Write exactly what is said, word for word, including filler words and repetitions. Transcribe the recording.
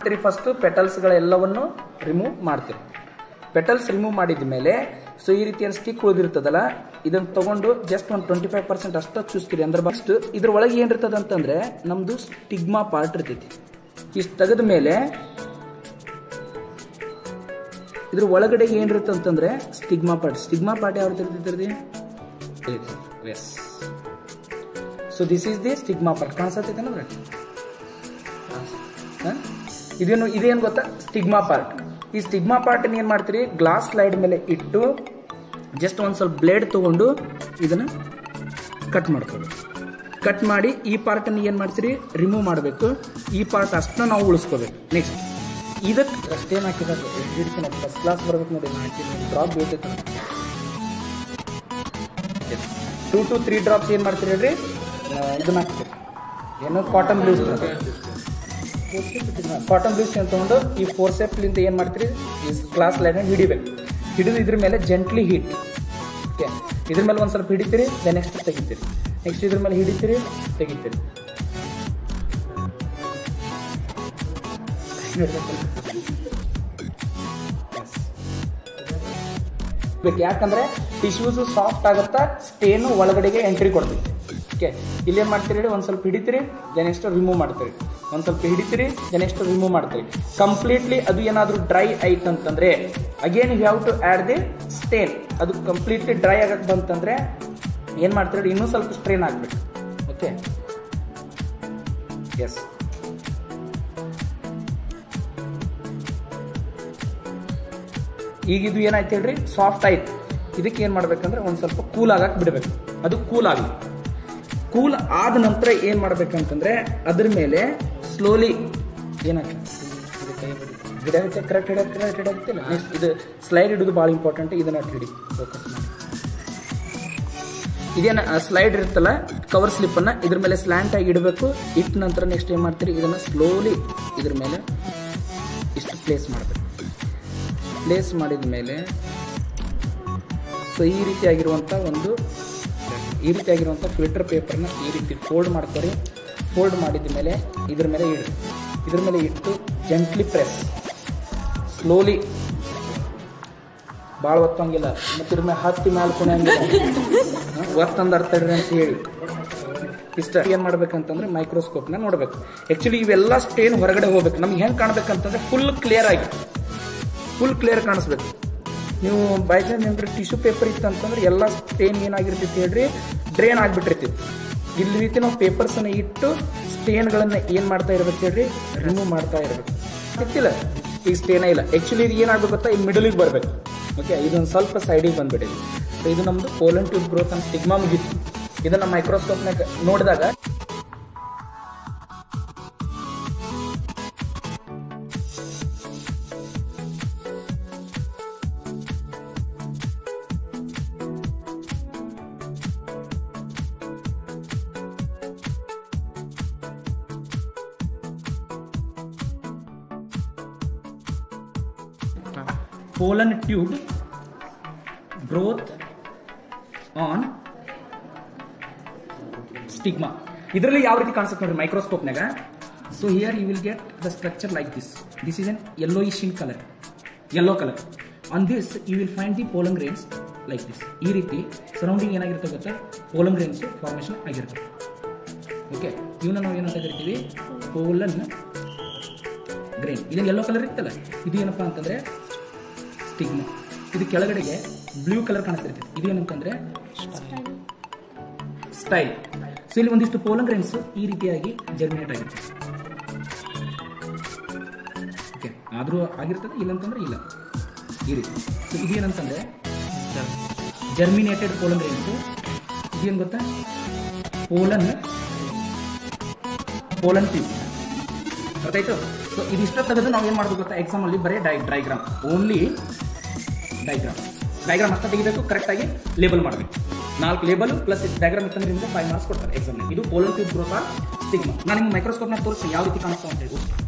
ಮಾಡ್ತೀರಿ? ಫಸ್ಟ್ ಪೆಟಲ್ಸ್ಗಳೆಲ್ಲವನ್ನು ರಿಮೂವ್ ಮಾಡ್ತೀರಿ. ಪೆಟಲ್ಸ್ ರಿಮೂವ್ ಮಾಡಿದ ಮೇಲೆ ಸೊ ಈ ರೀತಿಯ ಸ್ಟಿಕ್ ಉಳಿದಿರ್ತದಲ್ಲ, ಇದನ್ನ ತಗೊಂಡು ಜಸ್ಟ್ ಒಂದು ಟ್ವೆಂಟಿ ಫೈವ್ ಪರ್ಸೆಂಟ್ ಅಷ್ಟು ಚೂಸ್ತೀರಿ. ಅಂದ್ರೆ ಫಸ್ಟ್ ಇದ್ರ ಒಳಗೆ ಏನಿರ್ತದ ಅಂತಂದ್ರೆ ನಮ್ದು ಸ್ಟಿಗ್ಮಾ ಪಾರ್ಟ್ ಇರ್ತೈತಿ. ಇಷ್ಟು ತೆಗೆದ ಮೇಲೆ ಇದ್ರ ಒಳಗಡೆ ಏನಿರುತ್ತೆ ಅಂತಂದ್ರೆ ಸ್ಟಿಗ್ಮಾ ಪಾರ್ಟ್. ಸ್ಟಿಗ್ಮಾ ಪಾರ್ಟ್ ಯಾವ ರೀತಿ yes. So this is the stigma part. ಕಾಣಿಸತೈತೆ ನೋಡ್ರಿ, ಇದೇನು ಇದೇನು ಗೊತ್ತಾ? Stigma part. ಈ ಸ್ಟಿಗ್ಮಾ ಪಾರ್ಟ್ ಏನ್ ಮಾಡ್ತೀರಿ? ಗ್ಲಾಸ್ ಸ್ಲೈಡ್ ಮೇಲೆ ಇಟ್ಟು ಜಸ್ಟ್ ಒಂದ್ ಸ್ವಲ್ಪ ಬ್ಲೇಡ್ ತಗೊಂಡು ಇದನ್ನ ಕಟ್ ಮಾಡ್ಕೊಳ್ಳಿ. ಕಟ್ ಮಾಡಿ ಈ ಪಾರ್ಟ್ ಅನ್ನು ಏನ್ ಮಾಡ್ತೀರಿ? ರಿಮೂವ್ ಮಾಡಬೇಕು. ಈ ಪಾರ್ಟ್ ಅಷ್ಟನ್ನ ನಾವು ಉಳಿಸ್ಕೋಬೇಕು. ನೆಕ್ಸ್ಟ್ ಇದಕ್ಕೆ ಅಷ್ಟೇನು ಹಾಕಿದ್ರೆ ಫಸ್ಟ್ ಕ್ಲಾಸ್ ಬರ್ಬೇಕು ನೋಡಿ. ಡ್ರಾಪ್ ಬೇಕೈತೆ, ಟೂ ಟು ತ್ರೀ ಡ್ರಾಪ್ಸ್ ಏನ್ ಮಾಡ್ತೀರಿ ಹೇಳ್ರಿ? ಇದನ್ನ ಹಾಕ್ತೀರಿ. ಏನು ಕಾಟನ್ ಬ್ಲೂಸ್. ಕಾಟನ್ ಬ್ಲೂಸ್ ಅಂತ ತಗೊಂಡು ಈ ಫೋರ್ಸೆಪ್ಲಿಂದ ಏನ್ ಮಾಡ್ತೀರಿ? ಈ ಗ್ಲಾಸ್ ಲೈನ್ ಹಿಡಿಬೇಕು. ಹಿಡಿದು ಇದ್ರ ಮೇಲೆ ಜೆಂಟ್ಲಿ ಹೀಟ್. ಓಕೆ, ಇದ್ರ ಮೇಲೆ ಒಂದ್ ಸ್ವಲ್ಪ ಹಿಡಿತೀರಿ, ನೆಕ್ಸ್ಟ್ ತೆಗಿತೀರಿ. ನೆಕ್ಸ್ಟ್ ಇದ್ರ ಮೇಲೆ ಹಿಡಿತೀರಿ, ತೆಗಿತೀರಿ. ಯಾಕಂದ್ರೆ ಟಿಶ್ಯೂಸ್ ಸಾಫ್ಟ್ ಆಗುತ್ತಾ, ಸ್ಟೇನು ಒಳಗಡೆಗೆ ಎಂಟ್ರಿ ಕೊಡ್ತೀವಿ. ಓಕೆ, ಇಲ್ಲೇನ್ ಮಾಡ್ತೀರಿ ಹೇಳಿ? ಒಂದ್ ಸ್ವಲ್ಪ ಹಿಡಿತೀರಿ, ನೆಕ್ಸ್ಟ್ ರಿಮೂವ್ ಮಾಡ್ತೀರಿ. ಒಂದ್ ಸ್ವಲ್ಪ ಹಿಡಿತೀರಿ, ನೆಕ್ಸ್ಟ್ ರಿಮೂವ್ ಮಾಡ್ತೀರಿ. ಕಂಪ್ಲೀಟ್ಲಿ ಅದು ಏನಾದ್ರೂ ಡ್ರೈ ಆಯ್ತು ಅಂತಂದ್ರೆ again you have to add the stain. ಅದು ಕಂಪ್ಲೀಟ್ಲಿ ಡ್ರೈ ಆಗಕ್ ಬಂತಂದ್ರೆ ಏನ್ ಮಾಡ್ತೀರಿ? ಇನ್ನೂ ಸ್ವಲ್ಪ ಸ್ಟ್ರೇನ್ ಆಗ್ಬೇಕು. Okay, yes. ಈಗ ಇದು ಏನಾಯ್ತು ಹೇಳ್ರಿ? ಸಾಫ್ಟ್ ಆಯ್ತು. ಇದಕ್ಕೆ ಏನ್ ಮಾಡ್ಬೇಕಂದ್ರೆ ಒಂದ್ ಸ್ವಲ್ಪ ಕೂಲ್ ಆಗಕ್ ಬಿಡ್ಬೇಕು. ಅದು ಕೂಲ್ ಆಗಲಿ. ಕೂಲ್ ಆದ ನಂತರ ಏನ್ ಮಾಡ್ಬೇಕಂತಂದ್ರೆ ಅದ್ರ ಮೇಲೆ ಸ್ಲೋಲಿ ಏನಾಗ್ತದೆ? ಗಿಡ ಕರೆಕ್ಟ್ ಹಿಡ ಕರೆಕ್ಟ್ ಹಿಡಾಗ್ತಿಲ್ಲ. ನೆಕ್ಸ್ಟ್ ಇದು ಸ್ಲೈಡ್ ಹಿಡಿದು ಭಾಳ ಇಂಪಾರ್ಟೆಂಟ್. ಇದನ್ನ ಹಿಡಿ, ಫೋಕಸ್ ಮಾಡಿ. ಇದೇನ ಸ್ಲೈಡ್ ಇರುತ್ತಲ್ಲ, ಕವರ್ ಸ್ಲಿಪ್ ಅನ್ನ ಇದ್ರ ಮೇಲೆ ಸ್ಲ್ಯಾಂಟ್ ಆಗಿ ಇಡಬೇಕು. ಇಟ್ಟ ನಂತರ ನೆಕ್ಸ್ಟ್ ಏನ್ ಮಾಡ್ತೀರಿ? ಇದನ್ನ ಸ್ಲೋಲಿ ಇದ್ರ ಮೇಲೆ ಇಷ್ಟು ಪ್ಲೇಸ್ ಮಾಡಬೇಕು. ಪ್ಲೇಸ್ ಮಾಡಿದ ಮೇಲೆ ಸೊ ಈ ರೀತಿಯಾಗಿರುವಂಥ ಒಂದು ಈ ರೀತಿಯಾಗಿರುವಂಥ ಫಿಲ್ಟರ್ ಪೇಪರ್ನ ಈ ರೀತಿ ಫೋಲ್ಡ್ ಮಾಡ್ತಾರೆ. ಫೋಲ್ಡ್ ಮಾಡಿದ ಮೇಲೆ ಇದ್ರ ಮೇಲೆ ಇಡಿ. ಇದ್ರ ಮೇಲೆ ಇಟ್ಟು ಜೆಂಟ್ಲಿ ಪ್ರೆಸ್, ಸ್ಲೋಲಿ, ಭಾಳ ಒತ್ತಂಗಿಲ್ಲ. ಮತ್ತೆ ಇದ್ರ ಮೇಲೆ ಹತ್ತಿ ಮೇಲೆ ಕೊನೆಯಂಗಿಲ್ಲ. ಒತ್ತಂದ ಅರ್ಥ ಇಡ್ರಿ ಅಂತ ಹೇಳಿ ಇಷ್ಟ ಏನ್ ಮಾಡ್ಬೇಕಂತಂದ್ರೆ ಮೈಕ್ರೋಸ್ಕೋಪ್ನ ನೋಡ್ಬೇಕು. ಆಕ್ಚುಲಿ ಇವೆಲ್ಲ ಸ್ಟೇನ್ ಹೊರಗಡೆ ಹೋಗ್ಬೇಕು. ನಮ್ಗೆ ಹೆಂಗ್ ಕಾಣ್ಬೇಕಂತಂದ್ರೆ ಫುಲ್ ಕ್ಲಿಯರ್ ಆಗಿ, ಫುಲ್ ಕ್ಲಿಯರ್ ಕಾಣಿಸ್ಬೇಕು. ನೀವು ಬೈ ಚಾನ್ಸ್ ಏನಾದ್ರು ಟಿಶ್ಯೂ ಪೇಪರ್ ಇತ್ತು ಅಂತಂದ್ರೆ ಎಲ್ಲ ಸ್ಟೇನ್ ಏನಾಗಿರ್ತೈತಿ ಹೇಳ್ರಿ? ಡ್ರೈನ್ ಆಗಿಬಿಟ್ಟಿರ್ತೈತಿ. ಇಲ್ಲಿ ರೀತಿ ನಾವು ಪೇಪರ್ಸ್ ಅನ್ನ ಇಟ್ಟು ಸ್ಟೇನ್ಗಳನ್ನ ಏನ್ ಮಾಡ್ತಾ ಇರ್ಬೇಕು ಹೇಳ್ರಿ? ರಿಮೂವ್ ಮಾಡ್ತಾ ಇರ್ಬೇಕು. ಗೊತ್ತಿಲ್ಲ ಈಗ ಸ್ಟೇನೇ ಇಲ್ಲ. ಆಕ್ಚುಲಿ ಇದು ಏನಾಗ್ಬೇಕು ಗೊತ್ತಾ? ಈ ಮಿಡಲಿಗೆ ಬರ್ಬೇಕು. ಓಕೆ, ಇದೊಂದು ಸ್ವಲ್ಪ ಸೈಡಿಗೆ ಬಂದ್ಬಿಟ್ಟಿದೆ. ಸೊ ಇದು ನಮ್ದು pollen tube growth and stigma ಮುಗಿತು. ಇದನ್ನ ಮೈಕ್ರೋಸ್ಕೋಪ್ನಾಗ ನೋಡಿದಾಗ Pollen tube growth on stigma. ಇದರಲ್ಲಿ ಯಾವ ರೀತಿ ಕಾಣಿಸುತ್ತೆ ನೋಡ್ರಿ ಮೈಕ್ರೋಸ್ಕೋಪ್ನಾಗ. So here you will get the structure like this. This is an yellowish in colour, yellow colour. On this you will find the pollen grains like this. ಈ ರೀತಿ surrounding ಏನಾಗಿರುತ್ತೆ ಗೊತ್ತಾ? ಪೋಲನ್ ಗ್ರೇನ್ಸ್ ಫಾರ್ಮೇಶನ್ ಆಗಿರುತ್ತೆ. Okay, ಇವನ್ನ ನಾವು ಏನಂತ ಕರಿತೀವಿ? Pollen grain. ಇದನ್ನ ಯೆಲ್ಲೋ ಕಲರ್ ಇರ್ತಲ್ಲ, ಇದು ಏನಪ್ಪಾ ಅಂತಂದ್ರೆ ಸ್ಟಿಗ್ಮಾ. ಇದು ಕೆಳಗಡೆಗೆ ಬ್ಲೂ ಕಲರ್ ಕಾಣಿಸ್ತಿರ್ತೈತಿ. ಇದು ಏನಂತಂದ್ರೆ ಸ್ಟೈಲ್. ಸೊ ಇಲ್ಲಿ ಒಂದಿಷ್ಟು ಪೋಲನ್ ಗ್ರೇನ್ಸ್ ಈ ರೀತಿಯಾಗಿ ಜರ್ಮಿನೇಟ್ ಆಗಿರ್ತದೆ. ಓಕೆ, ಆದ್ರೂ ಆಗಿರ್ತದೆ, ಇಲ್ಲಂತಂದ್ರೆ ಇಲ್ಲ. ಈ ರೀತಿ. ಸೊ ಇದೇನಂತಂದ್ರೆ ಜರ್ಮಿನೇಟೆಡ್ ಪೋಲನ್ ಗ್ರೇನ್ಸ್. ಇದೇನು ಗೊತ್ತಾ? Pollen pollen tube. ಗೊತ್ತಾಯ್ತು? ಸೊ ಇದಿಷ್ಟ ತೆಗೆದು ನಾವು ಏನ್ ಮಾಡೋದು ಗೊತ್ತಾ? ಎಕ್ಸಾಮ್ ಅಲ್ಲಿ ಬರೀ ಡೈ ಡ್ರೈಗ್ರಾಮ್ ಓನ್ಲಿ ಡೈಗ್ರಾಮ್ ಡೈಗ್ರಾಮ್ ಅಷ್ಟ ತೆಗಿಬೇಕು. ಕರೆಕ್ಟ್ ಆಗಿ ಲೇಬಲ್ ಮಾಡಬೇಕು. ನಾಲ್ಕು ಲೇಬಲ್ ಪ್ಲಸ್ ಡೈಗ್ರಾಮ್ ಇತ್ತಂದ್ರೆ ನಿಮಗೆ ಫೈವ್ ಮಾರ್ಕ್ಸ್ ಕೊಡ್ತಾರೆ ಎಕ್ಸಾಮ್. ಇದು pollen tube growth on stigma. ನಾನು ನಿಮ್ಗೆ ಮೈಕ್ರೋಸ್ಕೋಪ್ನ ತೋರಿಸಿ ಯಾವ ರೀತಿ ಕಾಣಿಸ್ತಾ ಅಂತ ಹೇಳಿ.